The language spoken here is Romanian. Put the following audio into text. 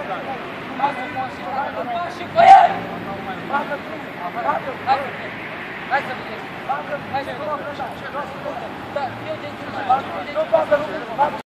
Și cu el! Hai să vedem! Hai să vedem! Da, eu de